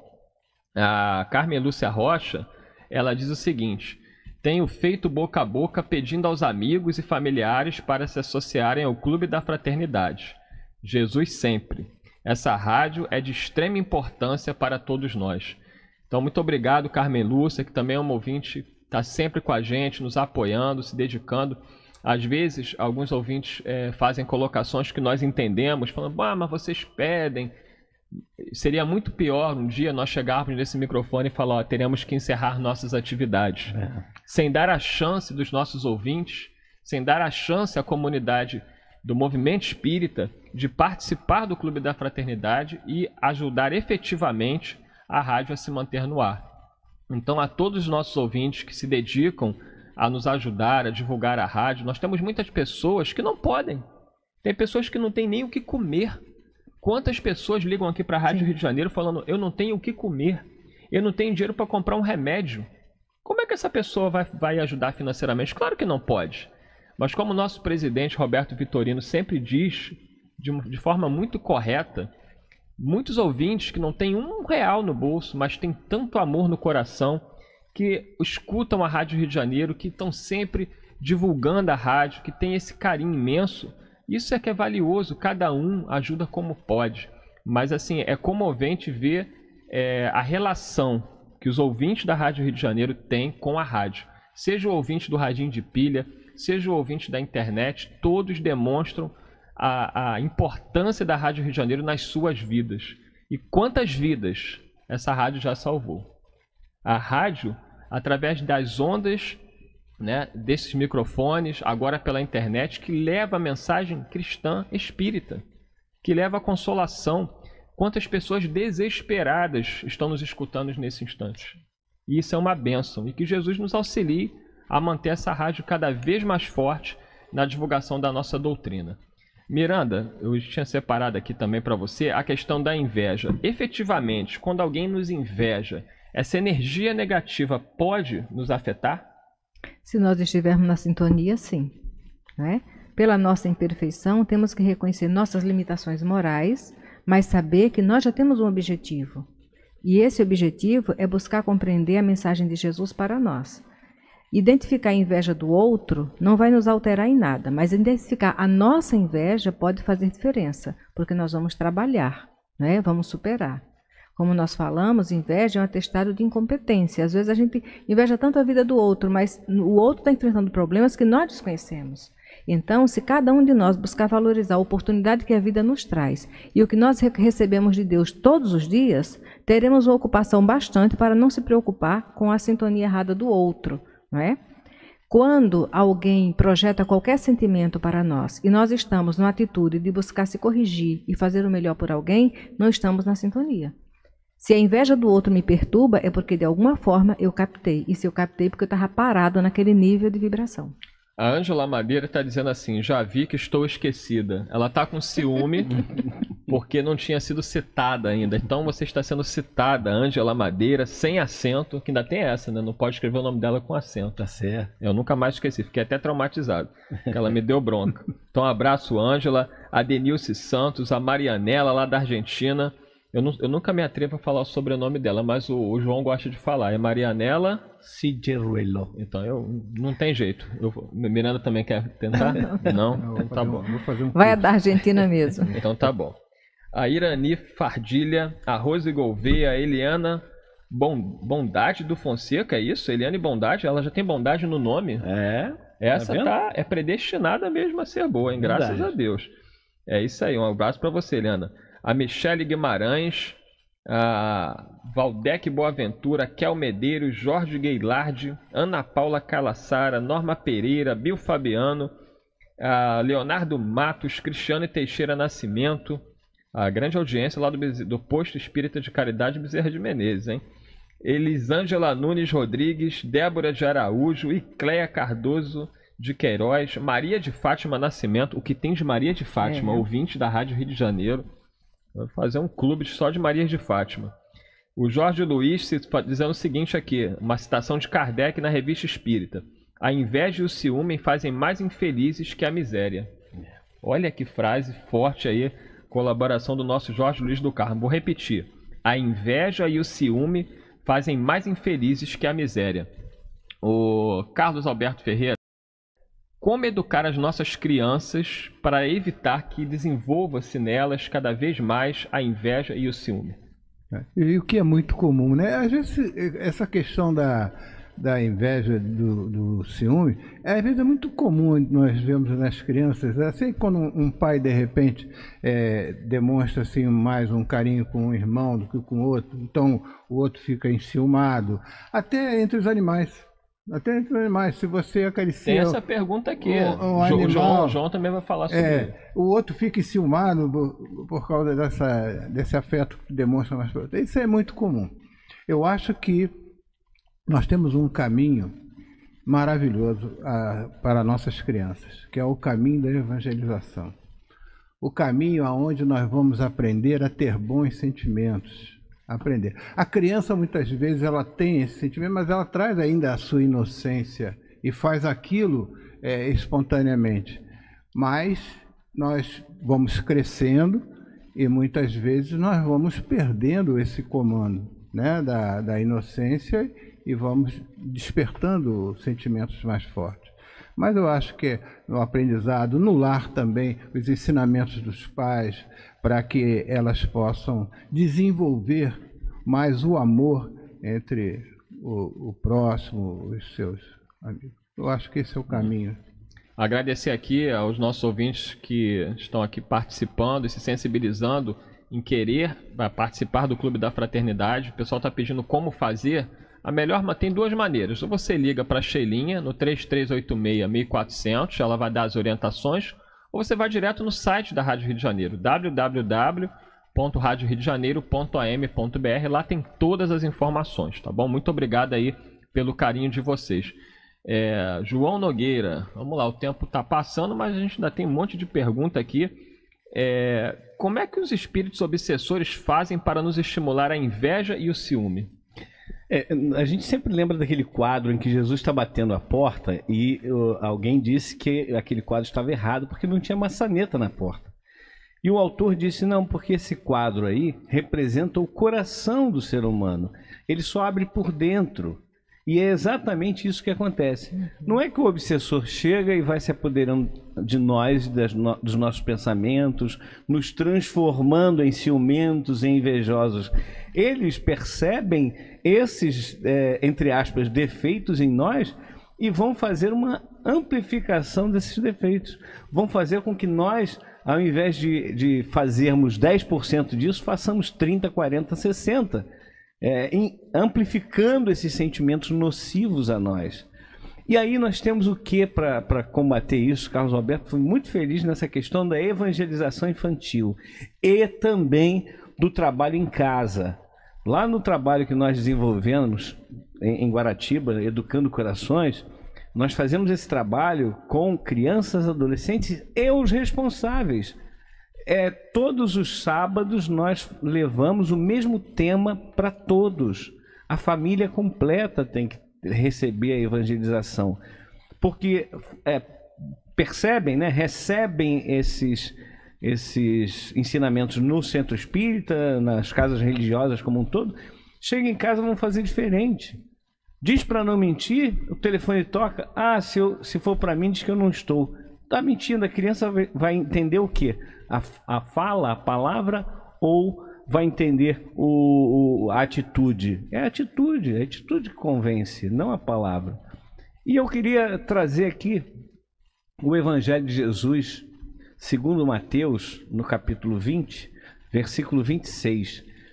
A Carmen Lúcia Rocha, ela diz o seguinte: tenho feito boca a boca pedindo aos amigos e familiares para se associarem ao Clube da Fraternidade. Jesus sempre. Essa rádio é de extrema importância para todos nós. Então, muito obrigado, Carmen Lúcia, que também é uma ouvinte, está sempre com a gente, nos apoiando, se dedicando. Às vezes, alguns ouvintes fazem colocações que nós entendemos, falando, mas vocês pedem. Seria muito pior um dia nós chegarmos nesse microfone e falar, teremos que encerrar nossas atividades. Sem dar a chance dos nossos ouvintes, sem dar a chance à comunidade do movimento espírita de participar do Clube da Fraternidade e ajudar efetivamente a rádio a se manter no ar. Então, a todos os nossos ouvintes que se dedicam a nos ajudar, a divulgar a rádio, nós temos muitas pessoas que não podem. Tem pessoas que não têm nem o que comer. Quantas pessoas ligam aqui para a Rádio Rio de Janeiro falando, eu não tenho o que comer, eu não tenho dinheiro para comprar um remédio. Como é que essa pessoa vai ajudar financeiramente? Claro que não pode. Mas como o nosso presidente Roberto Vitorino sempre diz, de forma muito correta, muitos ouvintes que não têm R$1 no bolso, mas têm tanto amor no coração, que escutam a Rádio Rio de Janeiro, que estão sempre divulgando a rádio, que tem esse carinho imenso. Isso é que é valioso, cada um ajuda como pode. Mas assim, é comovente ver a relação que os ouvintes da Rádio Rio de Janeiro têm com a rádio. Seja o ouvinte do radinho de pilha, seja o ouvinte da internet, todos demonstram a importância da Rádio Rio de Janeiro nas suas vidas. E quantas vidas essa rádio já salvou? A rádio, através das ondas, né, desses microfones, agora pela internet, que leva a mensagem cristã espírita, que leva a consolação. Quantas pessoas desesperadas estão nos escutando nesse instante? E isso é uma bênção. E que Jesus nos auxilie a manter essa rádio cada vez mais forte na divulgação da nossa doutrina. Miranda, eu tinha separado aqui também para você a questão da inveja. Efetivamente, quando alguém nos inveja, essa energia negativa pode nos afetar? Se nós estivermos na sintonia, sim. Né? Pela nossa imperfeição, temos que reconhecer nossas limitações morais, mas saber que nós já temos um objetivo. E esse objetivo é buscar compreender a mensagem de Jesus para nós. Identificar a inveja do outro não vai nos alterar em nada, mas identificar a nossa inveja pode fazer diferença, porque nós vamos trabalhar, né? Vamos superar. Como nós falamos, inveja é um atestado de incompetência. Às vezes a gente inveja tanto a vida do outro, mas o outro está enfrentando problemas que nós desconhecemos. Então, se cada um de nós buscar valorizar a oportunidade que a vida nos traz e o que nós recebemos de Deus todos os dias, teremos uma ocupação bastante para não se preocupar com a sintonia errada do outro. Não é? Quando alguém projeta qualquer sentimento para nós e nós estamos numa atitude de buscar se corrigir e fazer o melhor por alguém, não estamos na sintonia. Se a inveja do outro me perturba, é porque de alguma forma eu captei. E se eu captei, porque eu estava parado naquele nível de vibração. A Ângela Madeira está dizendo assim, já vi que estou esquecida. Ela está com ciúme porque não tinha sido citada ainda. Então você está sendo citada, Ângela Madeira, sem acento, que ainda tem essa, né? Não pode escrever o nome dela com acento. Tá certo. Eu nunca mais esqueci, fiquei até traumatizado, porque ela me deu bronca. Então abraço, Ângela, a Denilce Santos, a Marianela lá da Argentina. Eu nunca me atrevo a falar o sobrenome dela, mas o João gosta de falar. É Marianela Cigeruelo. Então não tem jeito. Miranda também quer tentar? Não? Então tá bom. Vai da Argentina mesmo. Então tá bom. A Irani Fardilha, a Rose Gouveia, a Eliana Bondade do Fonseca, é isso? Eliane Bondade, ela já tem bondade no nome? Essa é predestinada mesmo a ser boa, hein? Graças a Deus. É isso aí, um abraço para você, Eliana. A Michele Guimarães, Valdec Boaventura, Kel Medeiros, Jorge Gueilard, Ana Paula Calassara, Norma Pereira, Bill Fabiano, Leonardo Matos, Cristiano Teixeira Nascimento, a grande audiência lá do Posto Espírita de Caridade Bezerra de Menezes, hein? Elisângela Nunes Rodrigues, Débora de Araújo, Icléia Cardoso de Queiroz, Maria de Fátima Nascimento, o que tem de Maria de Fátima, ouvinte da Rádio Rio de Janeiro. Vou fazer um clube só de Maria de Fátima. O Jorge Luiz dizendo o seguinte aqui, uma citação de Kardec na Revista Espírita. A inveja e o ciúme fazem mais infelizes que a miséria. Olha que frase forte aí, colaboração do nosso Jorge Luiz do Carmo. Vou repetir. A inveja e o ciúme fazem mais infelizes que a miséria. O Carlos Alberto Ferreira. Como educar as nossas crianças para evitar que desenvolva-se nelas cada vez mais a inveja e o ciúme? E o que é muito comum, né? Às vezes essa questão da inveja, do ciúme, às vezes é muito comum, nós vemos nas crianças, assim, quando um pai de repente demonstra assim, mais um carinho com um irmão do que com o outro, então o outro fica enciumado, até entre os animais. Até entre os animais, se você acaricia... Tem essa pergunta aqui, o João também vai falar sobre isso. O outro fica enciumado por causa desse afeto que demonstra mais para outro. Isso é muito comum. Eu acho que nós temos um caminho maravilhoso para nossas crianças, que é o caminho da evangelização. O caminho aonde nós vamos aprender a ter bons sentimentos. Aprender. A criança, muitas vezes, ela tem esse sentimento, mas ela traz ainda a sua inocência e faz aquilo espontaneamente. Mas nós vamos crescendo e muitas vezes nós vamos perdendo esse comando, né, da inocência e vamos despertando sentimentos mais fortes. Mas eu acho que no aprendizado, no lar também, os ensinamentos dos pais, para que elas possam desenvolver mais o amor entre o próximo, os seus amigos. Eu acho que esse é o caminho. Agradecer aqui aos nossos ouvintes que estão aqui participando e se sensibilizando em querer participar do Clube da Fraternidade. O pessoal está pedindo como fazer. A melhor tem duas maneiras. Ou você liga para a Sheilinha no 3386-1400, ela vai dar as orientações, ou você vai direto no site da Rádio Rio de Janeiro, www.radioriodejaneiro.am.br. Lá tem todas as informações, tá bom? Muito obrigado aí pelo carinho de vocês. João Nogueira, vamos lá, o tempo está passando, mas a gente ainda tem um monte de pergunta aqui. Como é que os espíritos obsessores fazem para nos estimular a inveja e o ciúme? A gente sempre lembra daquele quadro em que Jesus está batendo a porta e alguém disse que aquele quadro estava errado porque não tinha maçaneta na porta. E o autor disse, não, porque esse quadro aí representa o coração do ser humano. Ele só abre por dentro. E é exatamente isso que acontece. Não é que o obsessor chega e vai se apoderando de nós, dos nossos pensamentos, nos transformando em ciumentos, em invejosos. Eles percebem esses, entre aspas, defeitos em nós e vão fazer uma amplificação desses defeitos. Vão fazer com que nós, ao invés de fazermos 10% disso, façamos 30%, 40%, 60%. Amplificando esses sentimentos nocivos a nós. E aí nós temos o que para combater isso? Carlos Alberto foi muito feliz nessa questão da evangelização infantil e também do trabalho em casa. Lá no trabalho que nós desenvolvemos em Guaratiba, Educando Corações, nós fazemos esse trabalho com crianças, adolescentes e os responsáveis. Todos os sábados nós levamos o mesmo tema para todos. A família completa tem que receber a evangelização. Porque percebem, né, recebem esses ensinamentos no centro espírita, nas casas religiosas como um todo. Chega em casa, vão fazer diferente. Diz para não mentir, o telefone toca. Se for para mim, diz que eu não estou. Está mentindo, a criança vai entender o quê? A fala, a palavra, ou vai entender a atitude? É a atitude que convence, não a palavra. E eu queria trazer aqui o Evangelho de Jesus, segundo Mateus, no capítulo 20, versículo 26.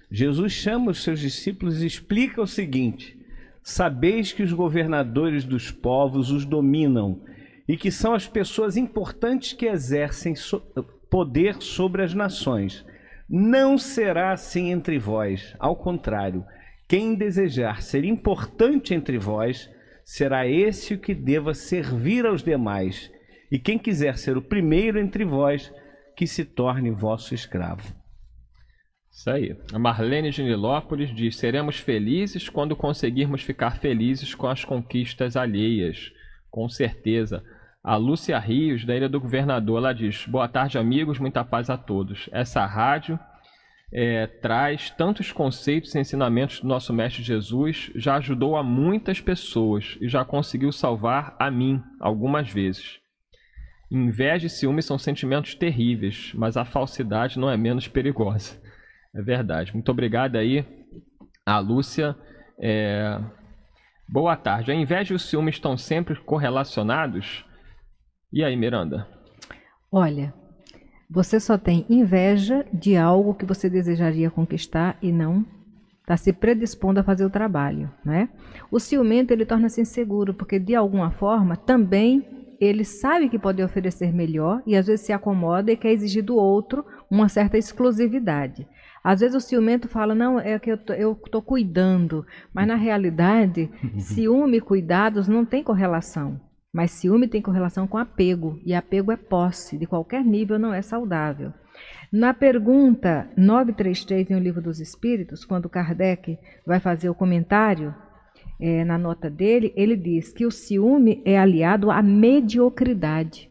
Jesus chama os seus discípulos e explica o seguinte: sabeis que os governadores dos povos os dominam e que são as pessoas importantes que exercem poder sobre as nações. Não será assim entre vós. Ao contrário, quem desejar ser importante entre vós, será esse o que deva servir aos demais. E quem quiser ser o primeiro entre vós, que se torne vosso escravo. Isso aí. A Marlene de Nilópolis diz: seremos felizes quando conseguirmos ficar felizes com as conquistas alheias. Com certeza. A Lúcia Rios, da Ilha do Governador, ela diz: boa tarde, amigos, muita paz a todos. Essa rádio traz tantos conceitos e ensinamentos do nosso Mestre Jesus, já ajudou a muitas pessoas e já conseguiu salvar a mim algumas vezes. Inveja e ciúme são sentimentos terríveis, mas a falsidade não é menos perigosa. É verdade. Muito obrigado aí, a Lúcia. Boa tarde. A inveja e o ciúme estão sempre correlacionados? E aí, Miranda? Olha, você só tem inveja de algo que você desejaria conquistar e não está se predispondo a fazer o trabalho, né? O ciumento, ele torna-se inseguro, porque de alguma forma também ele sabe que pode oferecer melhor e às vezes se acomoda e quer exigir do outro uma certa exclusividade. Às vezes o ciumento fala: não, é que eu estou cuidando, mas na realidade ciúme e cuidados não tem correlação. Mas ciúme tem correlação com apego, e apego é posse, de qualquer nível não é saudável. Na pergunta 933 no Livro dos Espíritos, quando Kardec vai fazer o comentário, na nota dele, ele diz que o ciúme é aliado à mediocridade.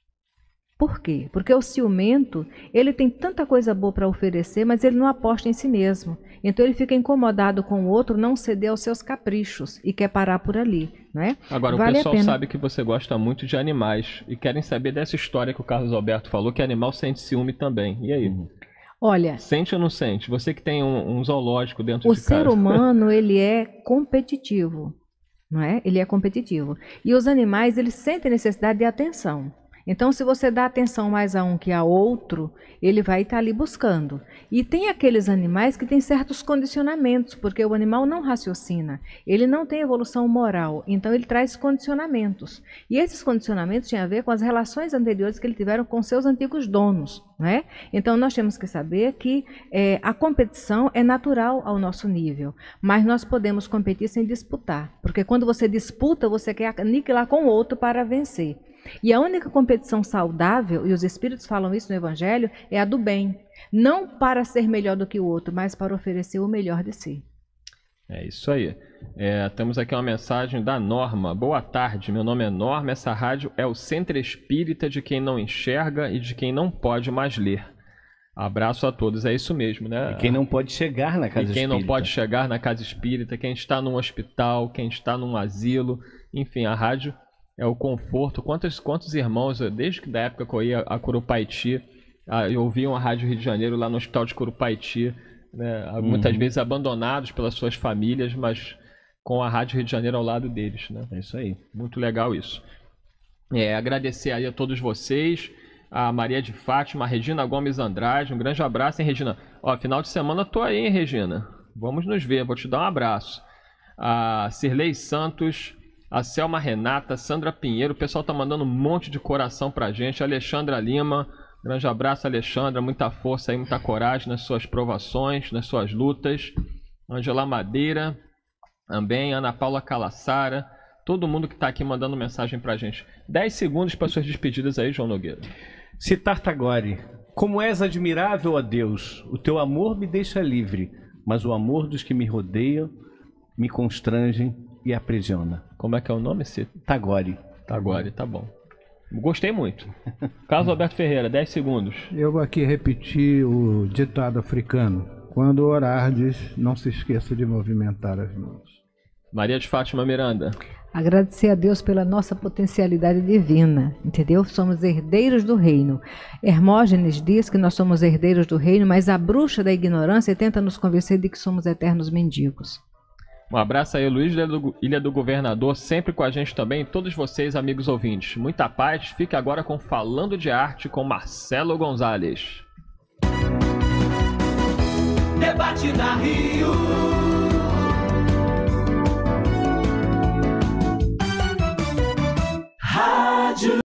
Por quê? Porque o ciumento, ele tem tanta coisa boa para oferecer, mas ele não aposta em si mesmo. Então ele fica incomodado com o outro, não ceder aos seus caprichos e quer parar por ali, não é? Agora, o pessoal sabe que você gosta muito de animais e querem saber dessa história que o Carlos Alberto falou, que animal sente ciúme também. E aí? Olha, sente ou não sente? Você que tem um zoológico dentro de casa. O ser humano, ele é competitivo, não é? Ele é competitivo. E os animais, eles sentem necessidade de atenção. Então, se você dá atenção mais a um que a outro, ele vai estar ali buscando. E tem aqueles animais que têm certos condicionamentos, porque o animal não raciocina, ele não tem evolução moral, então ele traz condicionamentos. E esses condicionamentos têm a ver com as relações anteriores que ele tiveram com seus antigos donos, não é? Então, nós temos que saber que a competição é natural ao nosso nível, mas nós podemos competir sem disputar, porque quando você disputa, você quer aniquilar com o outro para vencer. E a única competição saudável, e os Espíritos falam isso no Evangelho, é a do bem. Não para ser melhor do que o outro, mas para oferecer o melhor de si. É isso aí. Temos aqui uma mensagem da Norma. Boa tarde, meu nome é Norma. Essa rádio é o centro espírita de quem não enxerga e de quem não pode mais ler. Abraço a todos, é isso mesmo, né? E quem não pode chegar na casa espírita. Quem não pode chegar na casa espírita, quem está num hospital, quem está num asilo, enfim, a rádio é o conforto. Quantos irmãos, desde que da época que eu ia a Curupaiti, eu ouvia a Rádio Rio de Janeiro lá no Hospital de Curupaiti, né? Muitas vezes abandonados pelas suas famílias, mas com a Rádio Rio de Janeiro ao lado deles, né? É isso aí. Muito legal isso. Agradecer aí a todos vocês, a Maria de Fátima, a Regina Gomes Andrade, um grande abraço, hein, Regina? Ó, final de semana eu tô aí, hein, Regina? Vamos nos ver, vou te dar um abraço. A Cirlei Santos, a Selma Renata, Sandra Pinheiro, o pessoal tá mandando um monte de coração pra gente. Alexandra Lima, grande abraço, Alexandra, muita força aí, muita coragem nas suas provações, nas suas lutas. Angela Madeira, também, Ana Paula Calassara, todo mundo que tá aqui mandando mensagem pra gente. 10 segundos para suas despedidas aí, João Nogueira. Citar Tagore: como és admirável, ó Deus, o teu amor me deixa livre, mas o amor dos que me rodeiam me constrangem e aprisiona. Como é que é o nome? Tagore. Tagore, tá bom. Gostei muito. Carlos Alberto Ferreira, 10 segundos. Eu vou aqui repetir o ditado africano: quando orardes, não se esqueça de movimentar as mãos. Maria de Fátima Miranda. Agradecer a Deus pela nossa potencialidade divina, entendeu? Somos herdeiros do reino. Hermógenes diz que nós somos herdeiros do reino, mas a bruxa da ignorância tenta nos convencer de que somos eternos mendigos. Um abraço aí, Luiz, Ilha do Governador, sempre com a gente também, todos vocês, amigos ouvintes. Muita paz, fique agora com Falando de Arte com Marcelo Gonzalez. debate na Rio. Rádio